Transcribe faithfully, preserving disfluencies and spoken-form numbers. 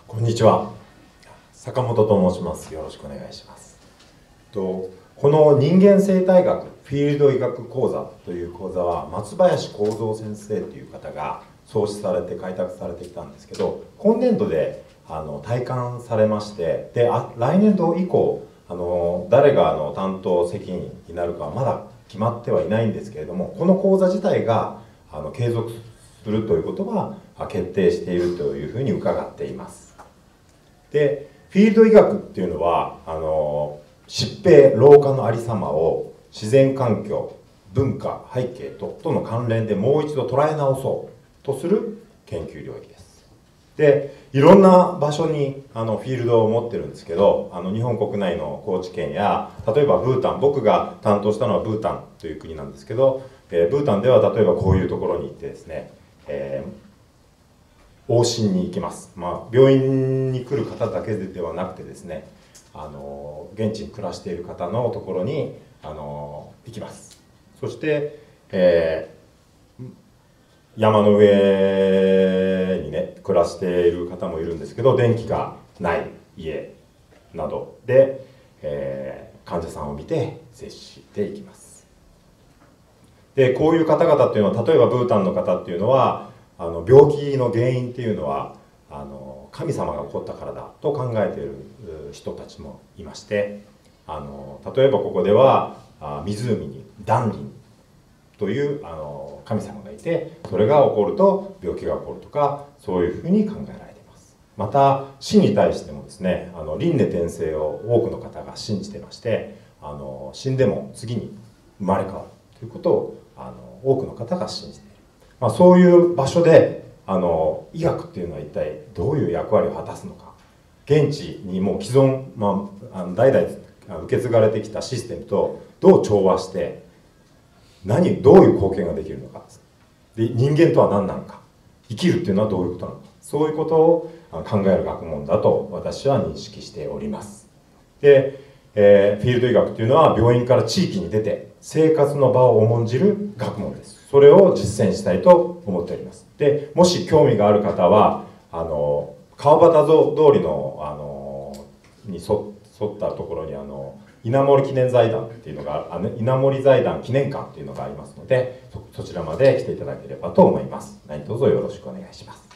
こんにちは、坂本と申します。よろしくお願いします。とこの人間生態学フィールド医学講座という講座は松林幸三先生という方が創始されて開拓されてきたんですけど、今年度であの退官されまして、であ来年度以降あの誰があの担当責任になるかはまだ決まってはいないんですけれども、この講座自体があの継続するということは決定しているというふうに伺っています。でフィールド医学っていうのはあの疾病老化のありさまを自然環境文化背景ととの関連でもう一度捉え直そうとする研究領域です。でいろんな場所にあのフィールドを持ってるんですけど、あの日本国内の高知県や例えばブータン、僕が担当したのはブータンという国なんですけど、えー、ブータンでは例えばこういうところに行ってですね、えー往診に行きます、まあ、病院に来る方だけではなくてですね、あの現地に暮らしている方のところにあの行きます。そして、えー、山の上にね暮らしている方もいるんですけど、電気がない家などで、えー、患者さんを見て接していきます。でこういう方々っていうのは、例えばブータンの方っていうのはあの病気の原因っていうのはあの神様が起こったからだと考えている人たちもいまして、あの例えばここではあ湖にダンリンというあの神様がいて、それが起こると病気が起こるとか、そういうふうに考えられています。また死に対してもですね、あの輪廻転生を多くの方が信じてまして、あの死んでも次に生まれ変わるということをあの多くの方が信じている。まあ、そういう場所であの医学っていうのは一体どういう役割を果たすのか、現地にもう既存、まあ、あの代々受け継がれてきたシステムとどう調和して何どういう貢献ができるのか、で人間とは何なのか、生きるっていうのはどういうことなのか、そういうことを考える学問だと私は認識しております。で、えー、フィールド医学っていうのは病院から地域に出て生活の場を重んじる学問です。それを実践したいと思っております。でもし興味がある方はあの川端通りのあのに沿ったところにあの稲森記念財団っていうのがあの稲森財団記念館っていうのがありますので、 そ, そちらまで来ていただければと思います。何卒よろしくお願いします。